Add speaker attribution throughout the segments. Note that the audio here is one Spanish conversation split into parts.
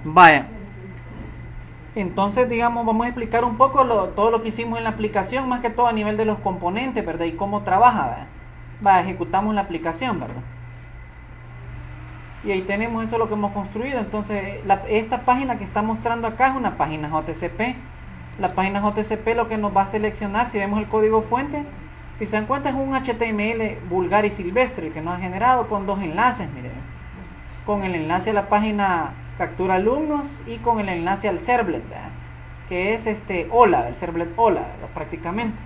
Speaker 1: Vaya. Entonces, digamos, vamos a explicar un poco todo lo que hicimos en la aplicación, más que todo a nivel de los componentes, ¿verdad? Y cómo trabaja, ¿verdad? Ejecutamos la aplicación, ¿verdad? Y ahí tenemos eso lo que hemos construido. Entonces, esta página que está mostrando acá es una página JCP. La página JCP lo que nos va a seleccionar, si vemos el código fuente, si se dan cuenta es un HTML vulgar y silvestre que nos ha generado con dos enlaces, miren. Con el enlace a la página captura alumnos y con el enlace al servlet, ¿verdad? Que es hola, el servlet hola, ¿verdad? Prácticamente.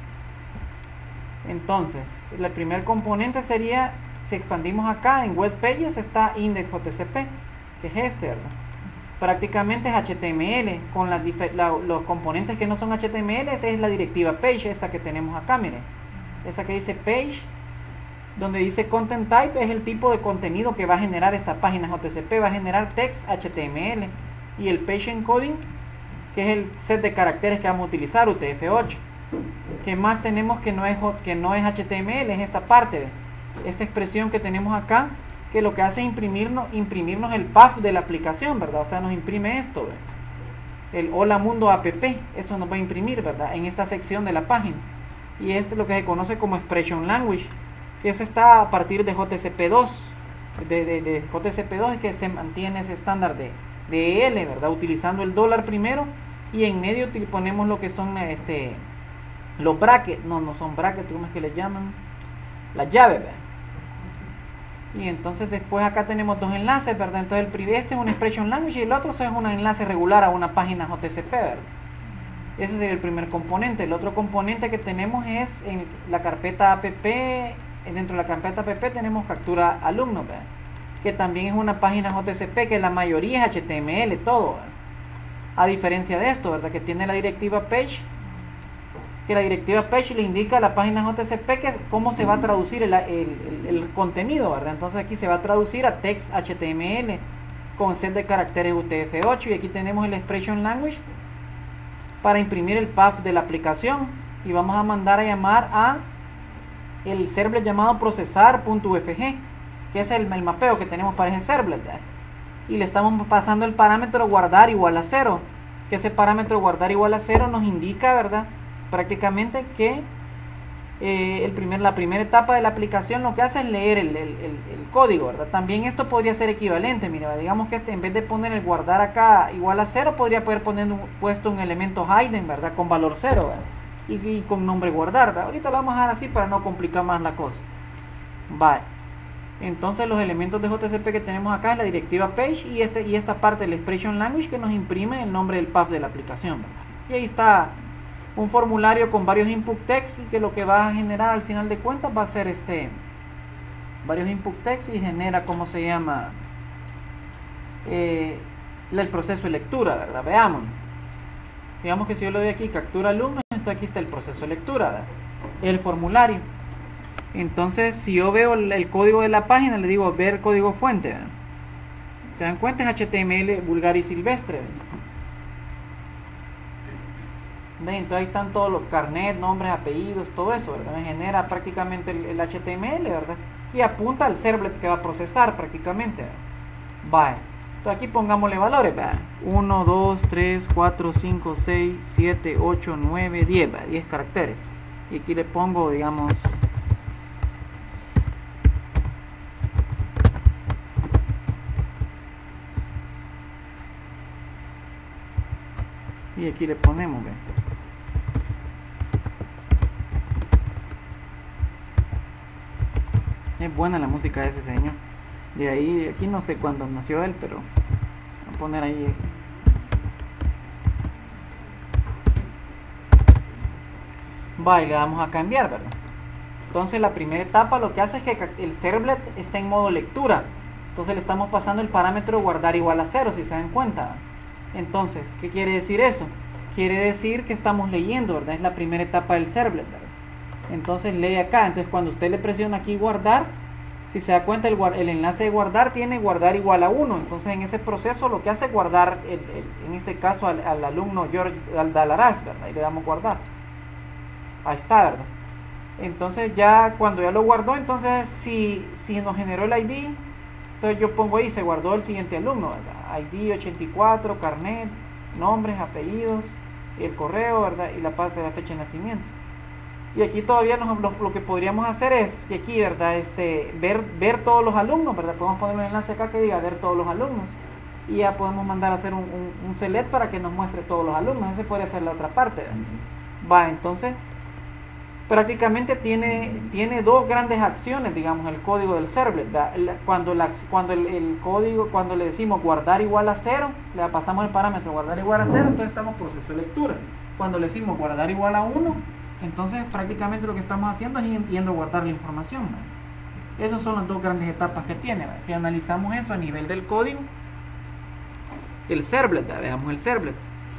Speaker 1: Entonces, el primer componente sería, si expandimos acá en web pages, está index.jcp, que es ¿verdad? Prácticamente es HTML, con los componentes que no son HTML, es la directiva page, esta que tenemos acá, miren, esa que dice page, donde dice content type es el tipo de contenido que va a generar esta página JCP, va a generar text HTML, y el page encoding, que es el set de caracteres que vamos a utilizar, UTF-8. ¿Qué más tenemos que no es HTML? Es esta parte, esta expresión que tenemos acá, que lo que hace es imprimirnos el path de la aplicación, ¿verdad? O sea, nos imprime esto, ¿verdad? El hola mundo app, eso nos va a imprimir, ¿verdad? En esta sección de la página. Y es lo que se conoce como expression language, que eso está a partir de JCP2. De JCP2 es que se mantiene ese estándar de EL, ¿verdad? Utilizando el dólar primero, y en medio ponemos lo que son los brackets, no son brackets, ¿cómo es que le llaman? Las llaves, ¿verdad? Y entonces después acá tenemos dos enlaces, ¿verdad? Entonces este es un expression language y el otro es un enlace regular a una página JCP, ¿verdad? Ese sería el primer componente. El otro componente que tenemos es en la carpeta app. Dentro de la carpeta app tenemos captura alumnos, ¿verdad? Que también es una página JCP, que la mayoría es HTML, todo, ¿verdad? A diferencia de esto, ¿verdad? Que tiene la directiva page, que la directiva page le indica a la página JCP que cómo se va a traducir el contenido, ¿verdad? Entonces aquí se va a traducir a text HTML con set de caracteres UTF-8, y aquí tenemos el expression language para imprimir el path de la aplicación, y vamos a mandar a llamar a el servlet llamado procesar.ufg, que es el mapeo que tenemos para ese servlet, ¿verdad? Y le estamos pasando el parámetro guardar igual a 0, que ese parámetro guardar igual a 0 nos indica, ¿verdad? Prácticamente que la primera etapa de la aplicación lo que hace es leer el código, ¿verdad? También esto podría ser equivalente, mira, digamos que en vez de poner el guardar acá igual a 0, podría haber puesto un elemento hidden, ¿verdad? Con valor 0, ¿verdad? Y con nombre guardar, ¿verdad? Ahorita lo vamos a dejar así para no complicar más la cosa. Vale. Entonces los elementos de JCP que tenemos acá es la directiva page y esta parte del expression language que nos imprime el nombre del path de la aplicación, ¿verdad? Y ahí está un formulario con varios input text, y que lo que va a generar al final de cuentas va a ser varios input text, y genera, ¿cómo se llama? El proceso de lectura, ¿verdad? Veamos. Digamos que si yo le doy aquí captura alumnos, entonces aquí está el proceso de lectura, ¿verdad? El formulario. Entonces, si yo veo el código de la página, le digo ver código fuente, ¿verdad? ¿Se dan cuenta? Es HTML vulgar y silvestre, ¿verdad? Entonces ahí están todos los carnet, nombres, apellidos, todo eso, ¿verdad? Me genera prácticamente el HTML, ¿verdad? Y apunta al servlet que va a procesar prácticamente, ¿verdad? Vale. Entonces aquí pongámosle valores, ¿verdad? 1, 2, 3, 4, 5, 6, 7, 8, 9, 10, ¿verdad? 10 caracteres. Y aquí le pongo, digamos, y aquí le ponemos, ¿verdad? Es buena la música de ese señor. De ahí, aquí no sé cuándo nació él, pero voy a poner ahí. Va, y le damos a cambiar, ¿verdad? Entonces la primera etapa lo que hace es que el servlet está en modo lectura. Entonces le estamos pasando el parámetro guardar igual a 0, si se dan cuenta. Entonces, ¿qué quiere decir eso? Quiere decir que estamos leyendo, ¿verdad? Es la primera etapa del servlet, ¿verdad? Entonces lee acá. Entonces cuando usted le presiona aquí guardar, si se da cuenta el enlace de guardar tiene guardar igual a 1. Entonces en ese proceso lo que hace es guardar en este caso al alumno George Dalaraz, ¿verdad? Y le damos guardar. Ahí está, ¿verdad? Entonces ya cuando ya lo guardó, entonces si nos generó el ID, entonces yo pongo ahí se guardó el siguiente alumno, ¿verdad? ID 84, carnet, nombres, apellidos, el correo, ¿verdad? Y la parte de la fecha de nacimiento. Y aquí todavía lo que podríamos hacer es que aquí, ¿verdad? Ver todos los alumnos, ¿verdad? Podemos poner un enlace acá que diga ver todos los alumnos. Y ya podemos mandar a hacer un select para que nos muestre todos los alumnos. Ese podría ser la otra parte, ¿verdad? Va, entonces, prácticamente tiene dos grandes acciones, digamos, el código del servlet. Cuando el código, cuando le decimos guardar igual a 0, le pasamos el parámetro guardar igual a 0, entonces estamos en proceso de lectura. Cuando le decimos guardar igual a 1, entonces prácticamente lo que estamos haciendo es yendo a guardar la información, ¿verdad? Esas son las dos grandes etapas que tiene, ¿verdad? Si analizamos eso a nivel del código, el servlet, ¿verdad? Veamos el servlet.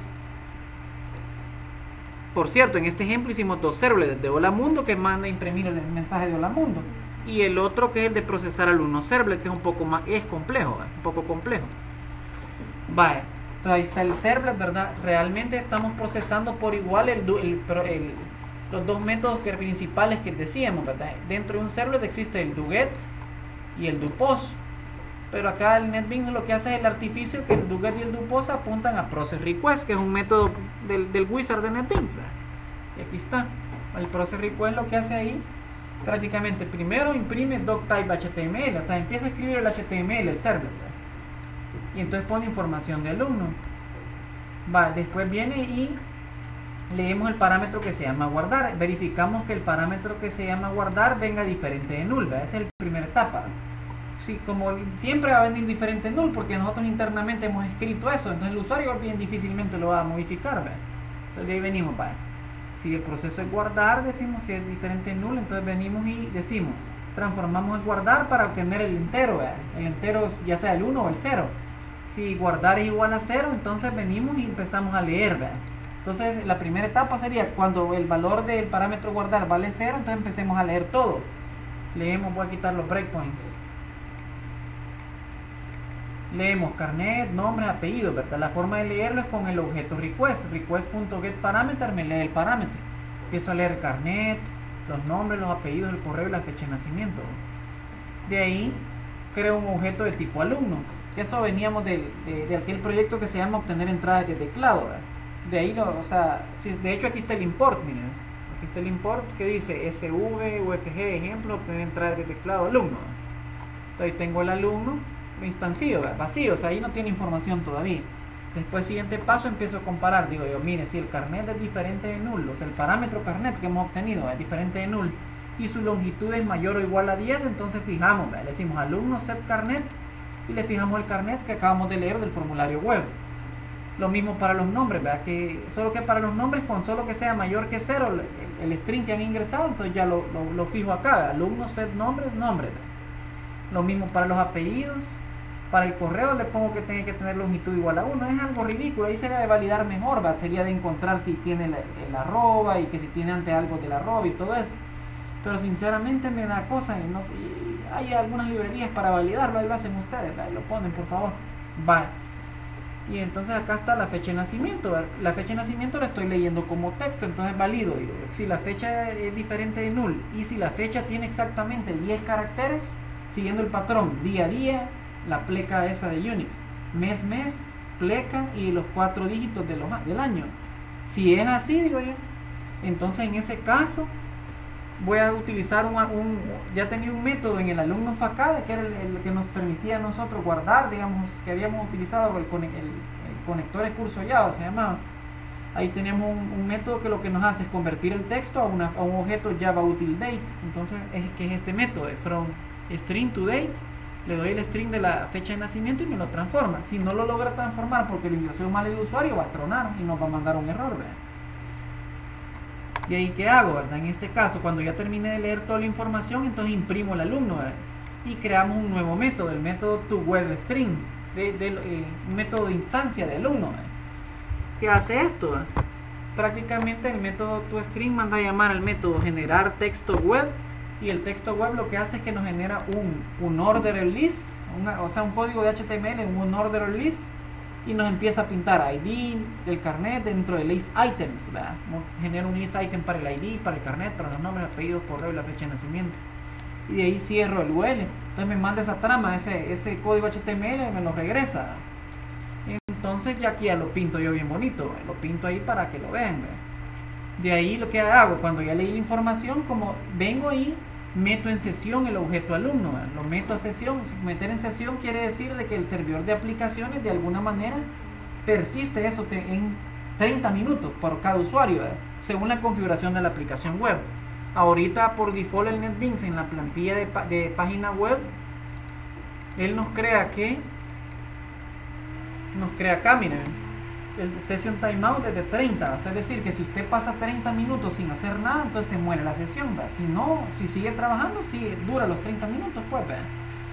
Speaker 1: Por cierto, en este ejemplo hicimos dos servlets, de hola mundo que manda a imprimir el mensaje de hola mundo, y el otro que es el de procesar alumno servlet, que es un poco más complejo, ¿verdad? Un poco complejo. Vaya, entonces ahí está el servlet, ¿verdad? Realmente estamos procesando por igual los dos métodos principales que decíamos, ¿verdad? Dentro de un servlet existe el doGet y el doPost, pero acá el NetBeans lo que hace es el artificio que el doGet y el doPost apuntan a processRequest, que es un método del wizard de NetBeans, ¿verdad? Y aquí está el processRequest. Lo que hace ahí prácticamente primero imprime doctype HTML, o sea, empieza a escribir el HTML, el servlet, ¿verdad? Y entonces pone información de alumno. Va, después viene y leemos el parámetro que se llama guardar, verificamos que el parámetro que se llama guardar venga diferente de null, ¿verdad? Esa es la primera etapa. Sí, como siempre va a venir diferente de null, porque nosotros internamente hemos escrito eso, entonces el usuario bien difícilmente lo va a modificar, ¿verdad? Entonces de ahí venimos, ¿vale? Si el proceso es guardar, decimos si es diferente de null, entonces venimos y decimos, transformamos el guardar para obtener el entero, ¿verdad? El entero ya sea el 1 o el 0. Si guardar es igual a 0, entonces venimos y empezamos a leer, ¿verdad? Entonces la primera etapa sería cuando el valor del parámetro guardar vale 0, entonces empecemos a leer todo. Leemos, voy a quitar los breakpoints. Leemos carnet, nombres, apellidos, ¿verdad? La forma de leerlo es con el objeto request. Request.getParameter me lee el parámetro. Empiezo a leer carnet, los nombres, los apellidos, el correo y la fecha de nacimiento. De ahí creo un objeto de tipo alumno. Que eso veníamos de aquel proyecto que se llama obtener entradas de teclado, ¿verdad? De ahí, de hecho aquí está el import, miren. Aquí está el import que dice SV, UFG, ejemplo, obtener entradas de teclado alumno. Entonces tengo el alumno instancio, vacío, o sea, ahí no tiene información todavía. Después, siguiente paso, empiezo a comparar. Digo yo, mire, si el carnet es diferente de null, o sea, el parámetro carnet que hemos obtenido es diferente de null y su longitud es mayor o igual a 10, entonces fijamos, le decimos alumno set carnet y le fijamos el carnet que acabamos de leer del formulario web. Lo mismo para los nombres, ¿verdad? Solo que para los nombres, con solo que sea mayor que 0, el string que han ingresado, entonces ya lo fijo acá, ¿verdad? Alumno set nombres, nombres, ¿verdad? Lo mismo para los apellidos. Para el correo le pongo que tiene que tener longitud igual a 1. Es algo ridículo. Ahí sería de validar mejor, ¿verdad? Sería de encontrar si tiene el arroba y que si tiene antes algo del arroba y todo eso. Pero sinceramente me da cosa y no sé, hay algunas librerías para validarlo. Ahí lo hacen ustedes, ¿verdad? Lo ponen, por favor. Va. Y entonces acá está la fecha de nacimiento, ¿verdad? La fecha de nacimiento la estoy leyendo como texto, entonces valido. Digo, si la fecha es diferente de null y si la fecha tiene exactamente 10 caracteres, siguiendo el patrón día a día, la pleca esa de Unix, mes, pleca y los 4 dígitos del año. Si es así, digo yo, entonces en ese caso voy a utilizar ya tenía un método en el alumno facade que era el que nos permitía a nosotros guardar, digamos, que habíamos utilizado el conector de curso Java, se llamaba. Ahí tenemos un método que lo que nos hace es convertir el texto a un objeto Java util date. Entonces que es este método de from string to date. Le doy el string de la fecha de nacimiento y me lo transforma. Si no lo logra transformar porque lo ingresó mal el usuario, va a tronar y nos va a mandar un error, ¿verdad? Y ahí, ¿qué hago, verdad? En este caso, cuando ya termine de leer toda la información, entonces imprimo el alumno, ¿verdad? Y creamos un nuevo método, el método toWebString, un método de instancia de alumno, ¿verdad? ¿Qué hace esto, ¿verdad? Prácticamente el método toString manda a llamar al método generar texto web. Y el texto web lo que hace es que nos genera un ordered list, o sea, un código de HTML en un ordered list, y nos empieza a pintar ID del carnet dentro de list items, ¿verdad? Genera un list item para el ID, para el carnet, para los nombres, apellidos, correo y la fecha de nacimiento. Y de ahí cierro el UL. Entonces me manda esa trama, ese código HTML, me lo regresa. entonces ya aquí ya lo pinto yo bien bonito, ¿verdad? Lo pinto ahí para que lo vean, ¿verdad? De ahí lo que hago, cuando ya leí la información, como vengo ahí, meto en sesión el objeto alumno, ¿verdad? Lo meto a sesión. Meter en sesión quiere decir de que el servidor de aplicaciones de alguna manera persiste eso en 30 minutos por cada usuario, ¿verdad? Según la configuración de la aplicación web. Ahorita por default el NetBeans en la plantilla de página web, él nos crea acá, miren, el session timeout desde 30, es decir, que si usted pasa 30 minutos sin hacer nada, entonces se muere la sesión, ¿verdad? Si no, si sigue trabajando, sí dura los 30 minutos, pues, ¿verdad?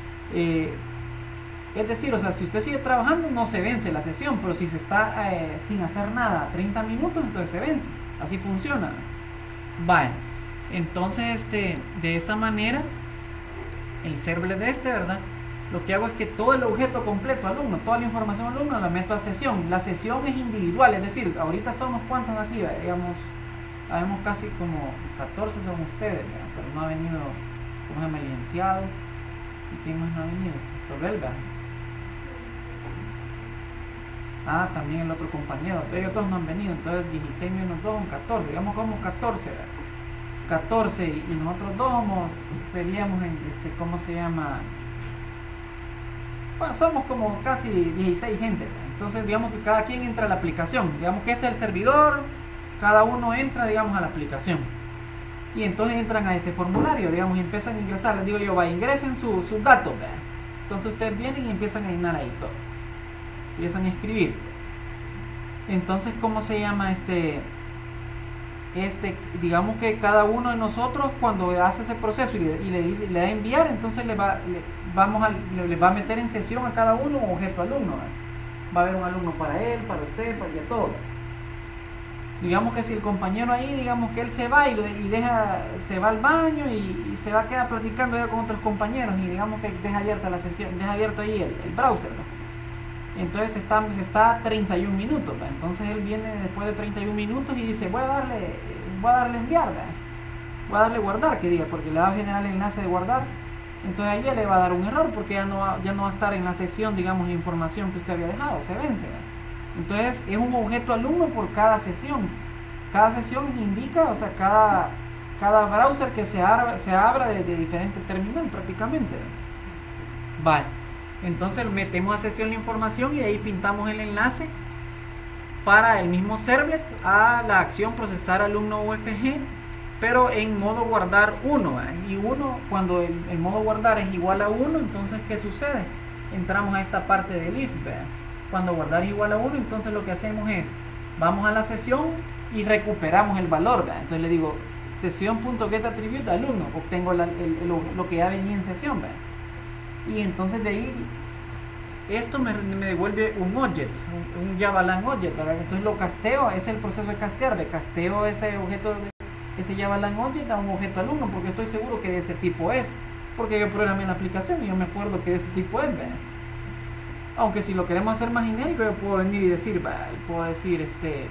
Speaker 1: Es decir, o sea, si usted sigue trabajando, no se vence la sesión, pero si se está sin hacer nada 30 minutos, entonces se vence. Así funciona. Vale, entonces de esa manera, el servlet de ¿verdad? Lo que hago es que todo el objeto completo alumno, toda la información alumno la meto a sesión. La sesión es individual, es decir, ahorita somos cuántos aquí, digamos, habemos casi como 14 son ustedes, ¿verdad? Pero no ha venido, ¿cómo se llama? El licenciado. ¿Y quién más no ha venido? Sobelga. Ah, también el otro compañero. Ellos todos no han venido, entonces 16 menos 2 son 14, digamos como 14, ¿verdad? 14 y nosotros dos seríamos en ¿cómo se llama? Bueno, somos como casi 16 gente, ¿verdad? Entonces digamos que cada quien entra a la aplicación, digamos que este es el servidor, cada uno entra, digamos, a la aplicación y entonces entran a ese formulario, digamos, y empiezan a ingresar. Les digo yo, ingresen sus datos, ¿verdad? Entonces ustedes vienen y empiezan a llenar ahí todo, empiezan a escribir. Entonces, ¿cómo se llama digamos que cada uno de nosotros cuando hace ese proceso y le da enviar, entonces le va a meter en sesión a cada uno un objeto alumno, ¿verdad? Va a haber un alumno para él, para usted, para ella, todo. Digamos que si el compañero ahí, digamos que él se va se va al baño y se va a quedar platicando ya con otros compañeros y digamos que deja abierta la sesión, deja abierto ahí el browser, ¿no? Entonces está a 31 minutos, ¿verdad? Entonces él viene después de 31 minutos y dice, voy a darle enviar, ¿verdad? Voy a darle guardar, que diga, porque le va a generar el enlace de guardar. Entonces ahí le va a dar un error porque ya no va a estar en la sesión, digamos, la información que usted había dejado, se vence, ¿verdad? Entonces es un objeto alumno por cada sesión. Cada sesión indica, o sea, cada browser que se abra de diferente terminal prácticamente. Vale, entonces metemos a sesión la información y de ahí pintamos el enlace para el mismo servlet a la acción procesar alumno UFG, pero en modo guardar 1, ¿verdad? Y 1, cuando el modo guardar es igual a 1, entonces ¿qué sucede? Entramos a esta parte del if, ¿verdad? Cuando guardar es igual a 1, entonces lo que hacemos es, vamos a la sesión y recuperamos el valor, ¿verdad? Entonces le digo, sesión.getAttribute alumno, obtengo lo que ya venía en sesión, ¿verdad? Y entonces de ahí, esto me devuelve un object, un JavaLang object, ¿verdad? Entonces lo casteo, es el proceso de castear, ¿verdad? Casteo ese objeto, ese JavaLang object a un objeto alumno, porque estoy seguro que de ese tipo es, porque yo programé la aplicación y yo me acuerdo que de ese tipo es, ¿verdad? Aunque si lo queremos hacer más genérico, yo puedo venir y decir, puedo decir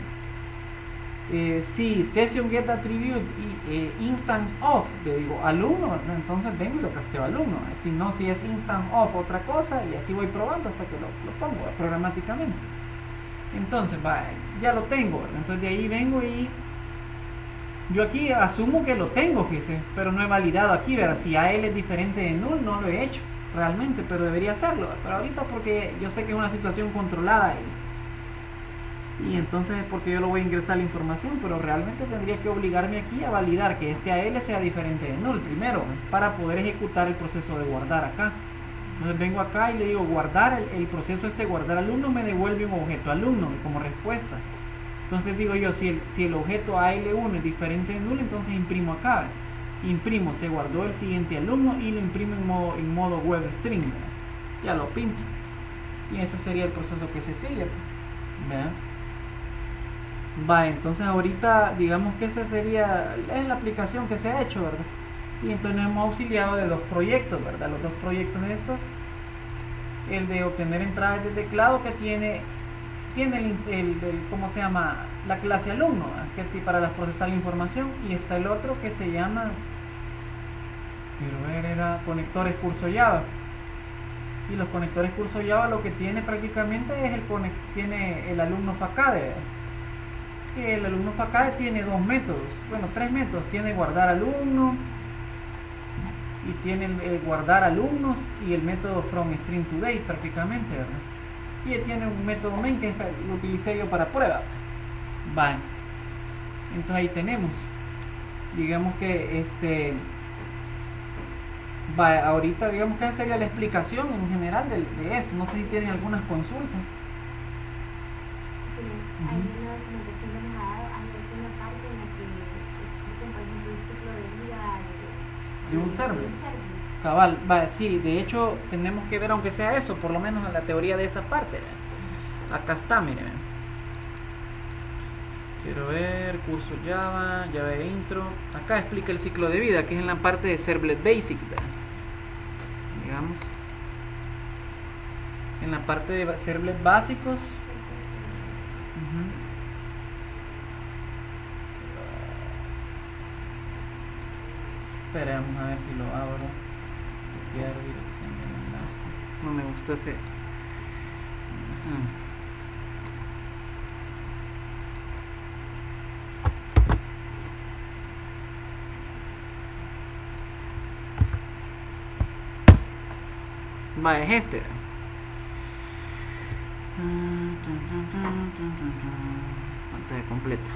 Speaker 1: si session get attribute instance of, le digo alumno, ¿verdad? Entonces vengo y lo casteo alumno. Si no, si es instance of otra cosa, y así voy probando hasta que lo pongo, ¿verdad? Programáticamente. Entonces ya lo tengo, ¿verdad? Entonces de ahí vengo y yo aquí asumo que lo tengo, fíjese, pero no he validado aquí, ¿verdad? Si AL es diferente de null, no lo he hecho realmente, pero debería hacerlo, ¿verdad? Pero ahorita porque yo sé que es una situación controlada y entonces es porque yo lo voy a ingresar la información, pero realmente tendría que obligarme aquí a validar que este AL sea diferente de null primero, para poder ejecutar el proceso de guardar acá. Entonces vengo acá y le digo guardar, el proceso guardar alumno me devuelve un objeto alumno como respuesta. Entonces digo yo, si el objeto AL1 es diferente de null, entonces imprimo acá, imprimo, se guardó el siguiente alumno y lo imprimo en modo web string, ¿verdad? Ya lo pinto y ese sería el proceso que se sigue, ¿verdad? Entonces ahorita digamos que esa sería la aplicación que se ha hecho, ¿verdad? Y entonces nos hemos auxiliado de dos proyectos, ¿verdad? Los dos proyectos estos, el de obtener entradas de teclado que tiene ¿cómo se llama? La clase alumno, ¿verdad? Que para procesar la información, y está el otro que se llama, quiero ver, era conectores curso Java. Y los conectores curso Java lo que tiene prácticamente es tiene el alumno Facade, que el alumno Facade tiene dos métodos, bueno, tres métodos. Tiene guardar alumno, y tiene el guardar alumnos, y el método from string to date prácticamente, ¿verdad? Y tiene un método main que lo utilicé yo para prueba. Vale, entonces ahí tenemos, digamos que ahorita digamos que esa sería la explicación en general de esto. No sé si tienen algunas consultas.
Speaker 2: Hay una documentación que nos ha dado, hay alguna parte en la que explican, por ejemplo, el ciclo de vida
Speaker 1: de un server. Cabal, sí, de hecho tenemos que ver, aunque sea eso, por lo menos en la teoría de esa parte. Acá está, miren. Quiero ver, curso Java, Java intro. Acá explica el ciclo de vida, que es en la parte de Servlet Basic, ¿verdad? Digamos. En la parte de Servlet básicos. Espera, vamos a ver si lo abro. Copiar dirección del enlace. No me gustó ese. Va, es este. Pantalla completa.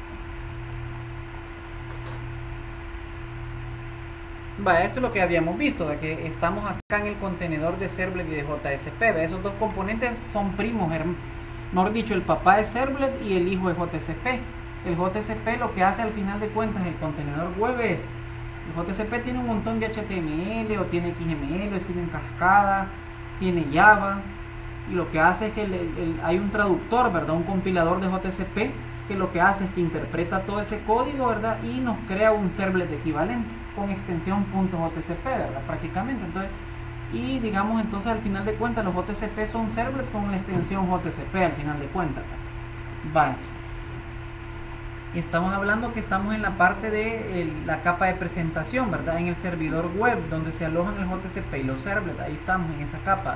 Speaker 1: Va, esto es lo que habíamos visto, de que estamos acá en el contenedor de Servlet y de JSP. Esos dos componentes son primos, mejor dicho, el papá es Servlet y el hijo es JSP. El JSP lo que hace al final de cuentas, el contenedor web es, el JSP tiene un montón de HTML o tiene XML, tiene cascada, tiene Java, y lo que hace es que hay un traductor, ¿verdad? Un compilador de JSP que lo que hace es que interpreta todo ese código, ¿verdad? Y nos crea un servlet equivalente con extensión .jcp, ¿verdad? Prácticamente. Entonces, y digamos, entonces al final de cuentas los JCP son servlet con la extensión JCP al final de cuentas. Vale. Estamos hablando que estamos en la parte de la capa de presentación, ¿verdad? En el servidor web donde se alojan el JCP y los servlets. Ahí estamos en esa capa.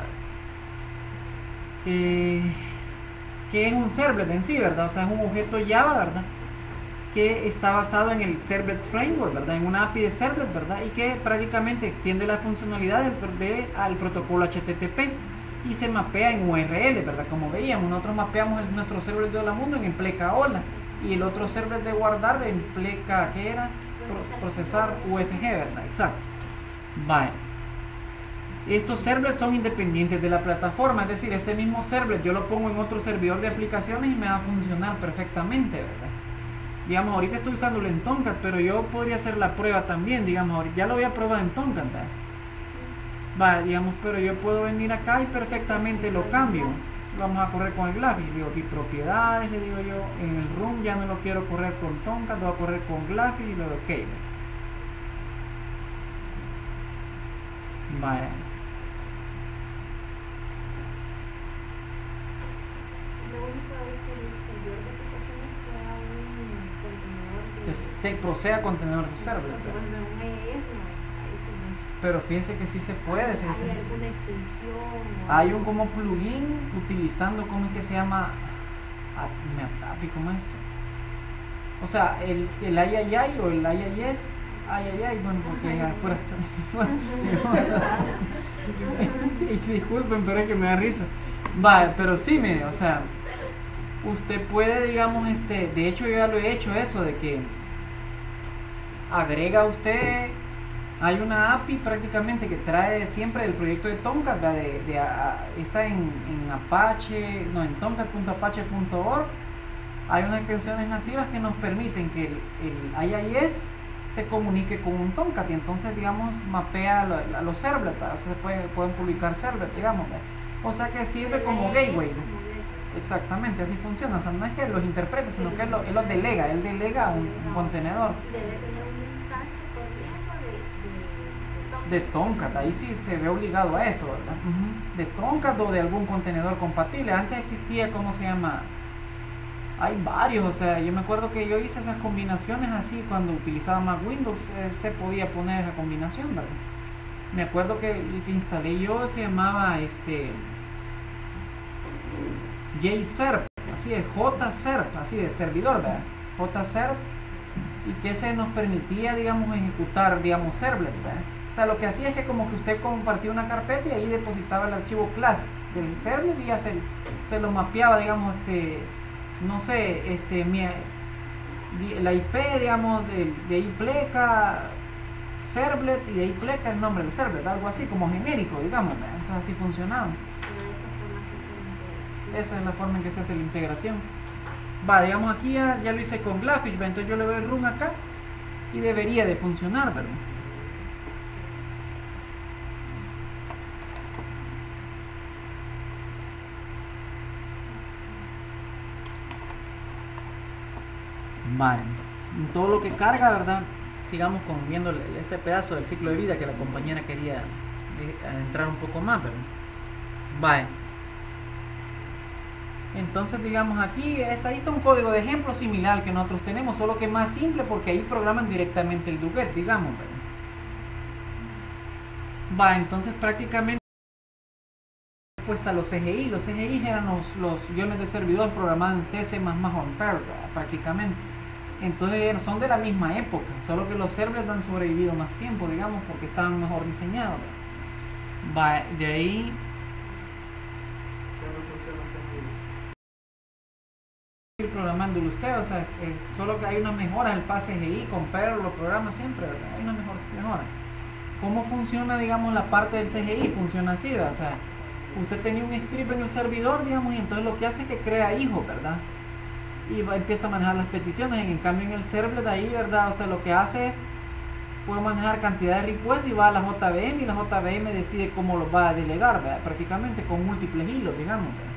Speaker 1: Que es un servlet en sí, ¿verdad? O sea, es un objeto Java, ¿verdad? Que está basado en el Servlet Framework, ¿verdad? En una API de Servlet, ¿verdad? Y que prácticamente extiende la funcionalidad al protocolo HTTP y se mapea en URL, ¿verdad? Como veíamos, nosotros mapeamos nuestro servlet de Hola Mundo en pleca hola, y el otro servlet de guardar en pleca, ¿qué era? Procesar UFG, ¿verdad? Exacto. Vale. Estos servlets son independientes de la plataforma, es decir, este mismo servlet yo lo pongo en otro servidor de aplicaciones y me va a funcionar perfectamente, ¿verdad? Digamos, ahorita estoy usándolo en Tomcat, pero yo podría hacer la prueba también, digamos, ahorita ya lo voy a probar en Tomcat, ¿verdad? Sí. Va, digamos, pero yo puedo venir acá y perfectamente lo cambio. Vamos a correr con el Glaffy, digo aquí propiedades, le digo yo, en el room ya no lo quiero correr con Tomcat, lo voy a correr con Glaffy y le doy OK. Vaya. Proceda contenedor de servlet. Pero fíjense que sí se puede.
Speaker 2: ¿Hay alguna extensión?
Speaker 1: Hay un como plugin utilizando, ¿cómo es que se llama? API, ¿cómo es? O sea, el III o el IIS. Bueno, porque disculpen, pero es que me da risa. Va, pero sí, mire, o sea, usted puede, digamos, de hecho yo ya lo he hecho eso, de que agrega usted, hay una API prácticamente que trae siempre el proyecto de Tomcat, está en Apache, no, en tomcat.apache.org. Hay unas extensiones nativas que nos permiten que el IIS se comunique con un Tomcat y entonces, digamos, mapea a los servlets, para eso se pueden publicar servlets, digamos, o sea que sirve como gateway. Exactamente, así funciona. O sea, no es que los interprete, sino que él los delega, él delega un contenedor.
Speaker 2: Y debe tener una instancia corriendo
Speaker 1: de Tomcat, ahí sí se ve obligado a eso, ¿verdad? De Tomcat o de algún contenedor compatible. Antes existía, ¿cómo se llama? Hay varios, o sea, yo me acuerdo que yo hice esas combinaciones así cuando utilizaba más Windows, se podía poner esa combinación, ¿verdad? Me acuerdo que el que instalé yo se llamaba JSerp, así de JSerp, así de servidor, ¿verdad? JSerp, y que ese nos permitía, digamos, ejecutar, digamos, servlet, ¿verdad? O sea, lo que hacía es que como que usted compartía una carpeta y ahí depositaba el archivo class del servlet y ya se lo mapeaba, digamos, no sé, la IP, digamos, de ahí pleca servlet y de ahí pleca el nombre del servlet, algo así como genérico, digamos, ¿verdad? Entonces así funcionaba. Esa es la forma en que se hace la integración. Va, digamos, aquí ya lo hice con Glafish, ¿verdad? Entonces yo le doy run acá y debería de funcionar, ¿verdad? Vale, todo lo que carga, ¿verdad? Sigamos viendo este pedazo del ciclo de vida que la compañera quería entrar un poco más, ¿verdad? Vale. Entonces, digamos, aquí ahí está un código de ejemplo similar al que nosotros tenemos, solo que más simple porque ahí programan directamente el Duget, digamos, ¿verdad? Va, entonces prácticamente puesta los CGI. Los CGI eran los guiones de servidor programados en C, C++ o en Perl, prácticamente. Entonces son de la misma época, solo que los servers han sobrevivido más tiempo, digamos, porque estaban mejor diseñados. Va, de ahí... programándolo usted, o sea, solo que hay unas mejoras. El fase CGI con Perl lo programa siempre, ¿verdad? Hay unas mejoras. ¿Cómo funciona, digamos, la parte del CGI? Funciona así, ¿verdad? O sea, usted tenía un script en el servidor, digamos, y entonces lo que hace es que crea hijos, ¿verdad? Y empieza a manejar las peticiones. En cambio, en el servlet ahí, ¿verdad? O sea, lo que hace es, puede manejar cantidad de requests y va a la JVM y la JVM decide cómo lo va a delegar, ¿verdad? Prácticamente con múltiples hilos, digamos, ¿verdad?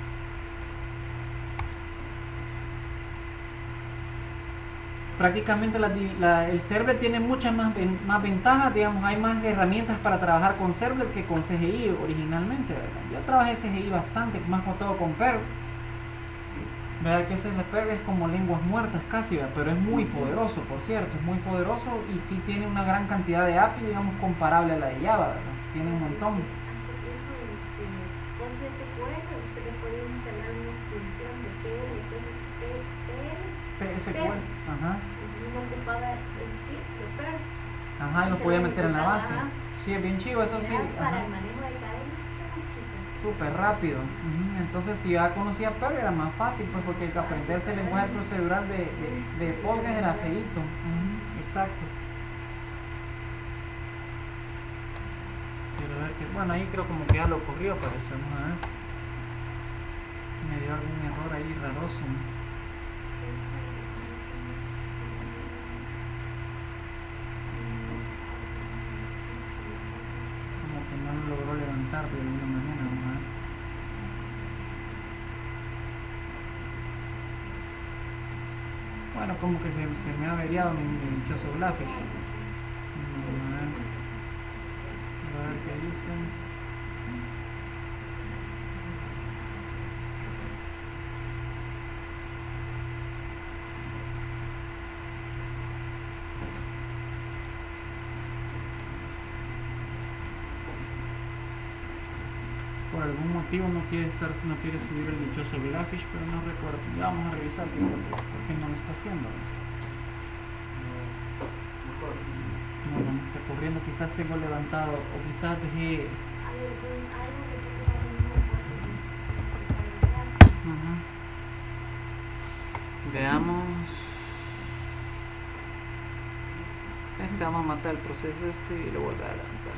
Speaker 1: Prácticamente el servlet tiene muchas más ventajas, digamos, hay más herramientas para trabajar con servlet que con CGI originalmente, ¿verdad? Yo trabajé CGI bastante, más que todo con Perl, ¿verdad? Que ese Perl es como lenguas muertas casi, ¿verdad? Pero es muy poderoso, por cierto, es muy poderoso y sí tiene una gran cantidad de API, digamos, comparable a la de Java, ¿verdad? Tiene un montón.
Speaker 2: Hace tiempo en PostgreSQL usted le puede instalar una extensión de
Speaker 1: PSQL, ajá.
Speaker 2: Entonces uno ocupaba scripts de Perl.
Speaker 1: Ajá, y lo podía meter en la base. Sí, es bien chivo, eso sí.
Speaker 2: Para el manejo de cadenas,
Speaker 1: súper rápido. Entonces, si ya conocía Perl era más fácil, pues, porque aprenderse el lenguaje procedural de Postgres era feíto. Exacto. Quiero ver que, bueno, ahí creo como que ya lo corrió, parece. Vamos a ver. Me dio algún error ahí raroso. No lo logró levantar de alguna manera, ¿no? Bueno, como que se me ha averiado mi dichoso Glafish. A ver qué dice. Por algún motivo no quiere subir el dichoso Glafish, pero no recuerdo. Ya vamos a revisar por qué no lo está haciendo. No me está corriendo, quizás tengo levantado o quizás dejé. Veamos. Vamos a matar el proceso y lo vuelvo a adelantar.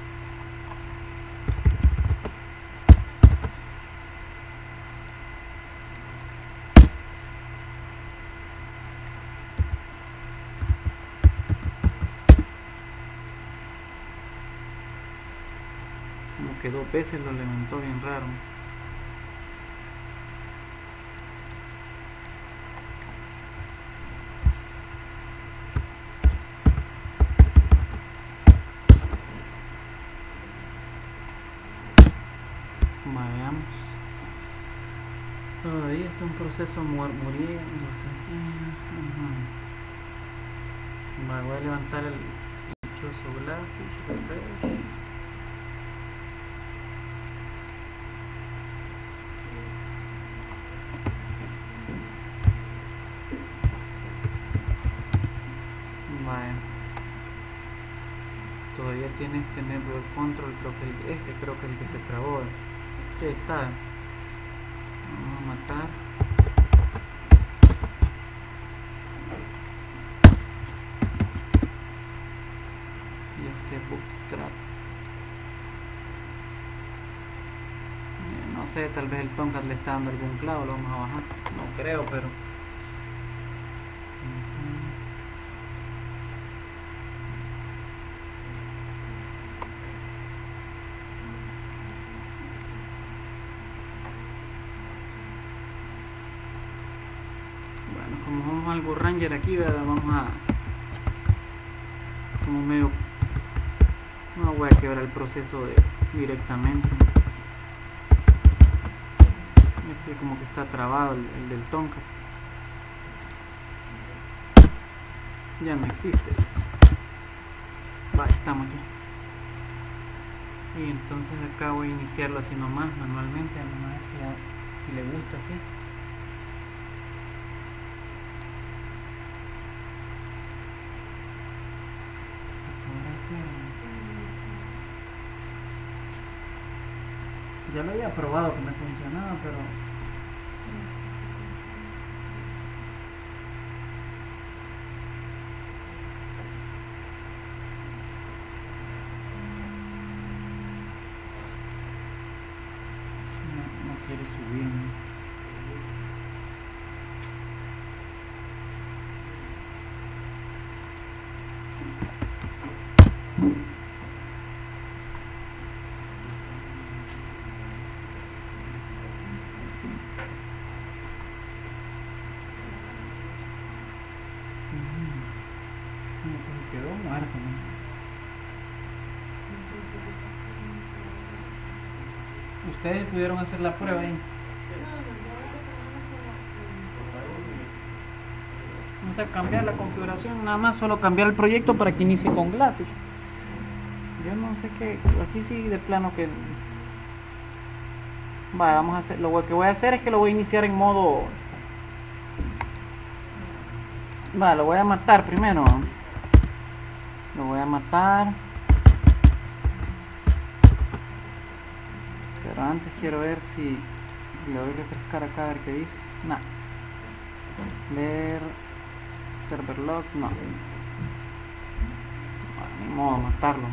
Speaker 1: Como que 2 veces lo levantó bien raro. Veamos. Todavía está un proceso muriendo. Voy a levantar el dichoso Glafish. tiene este network control, creo que el que se trabó. Sí, está. Vamos a matar. Y este bootstrap. No sé, tal vez el Tomcat le está dando algún clavo, lo vamos a bajar. No creo, pero... Bueno, como somos algo Ranger aquí, ¿verdad? Somos medio... No voy a quebrar el proceso directamente. Este como que está trabado el del Tomcat. Ya no existe, dice. Va, estamos ya. Y entonces acá voy a iniciarlo así nomás, manualmente, a ver si le gusta así. Ya lo había probado que me funcionaba, pero... No quiere subir, ¿no? Quedó muerto, ¿no? Ustedes pudieron hacer la prueba ahí. Vamos a cambiar la configuración, nada más solo cambiar el proyecto para que inicie con Graphic. Yo no sé qué, aquí sí de plano que... Vale, vamos a hacer, lo que voy a hacer es que lo voy a iniciar en modo... Vale, lo voy a matar primero. Lo voy a matar. Pero antes quiero ver si... Le voy a refrescar acá a ver qué dice. No. Ver... Server log, no. Ni modo matarlo.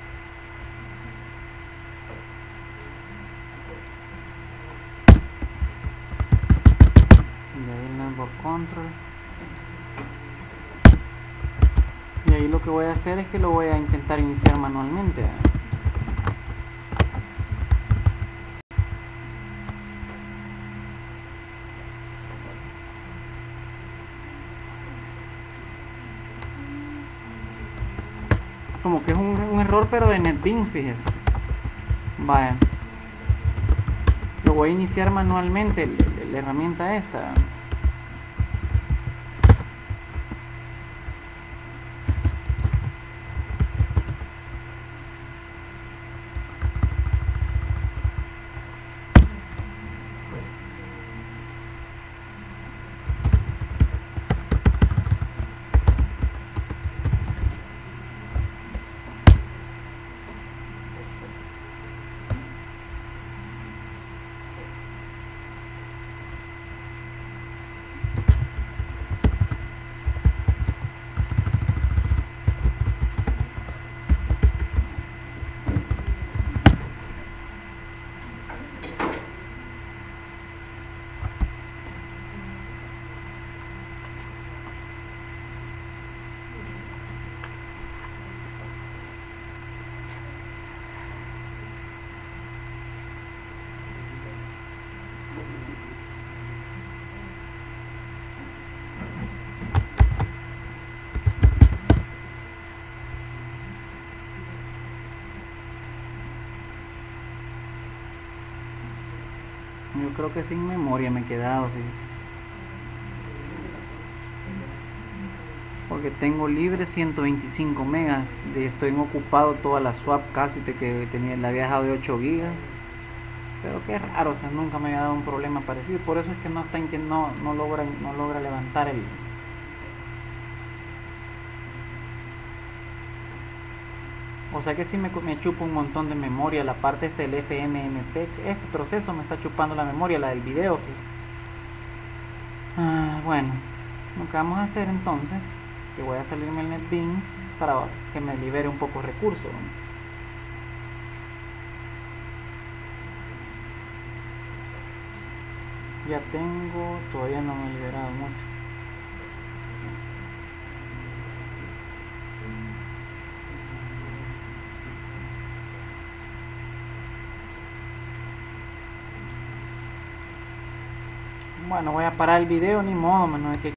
Speaker 1: Y ahí el network control. Y ahí lo que voy a hacer es que lo voy a intentar iniciar manualmente. Como que es un error, pero de NetBeans, fíjese. Vaya. Lo voy a iniciar manualmente, la herramienta esta. Yo creo que sin memoria me he quedado, fíjense. Porque tengo libre 125 megas. Estoy ocupado toda la swap casi de que tenía, la había dejado de 8 gigas. Pero qué raro, o sea, nunca me había dado un problema parecido. Por eso es que no está no logra levantar el... O sea que si me chupa un montón de memoria la parte del FMMP. Este proceso me está chupando la memoria, la del video, fíjese. Bueno, lo que vamos a hacer entonces, que voy a salirme el NetBeans para que me libere un poco de recursos, ¿no? Ya tengo, todavía no me he liberado mucho. Bueno, voy a parar el video, ni modo, menos que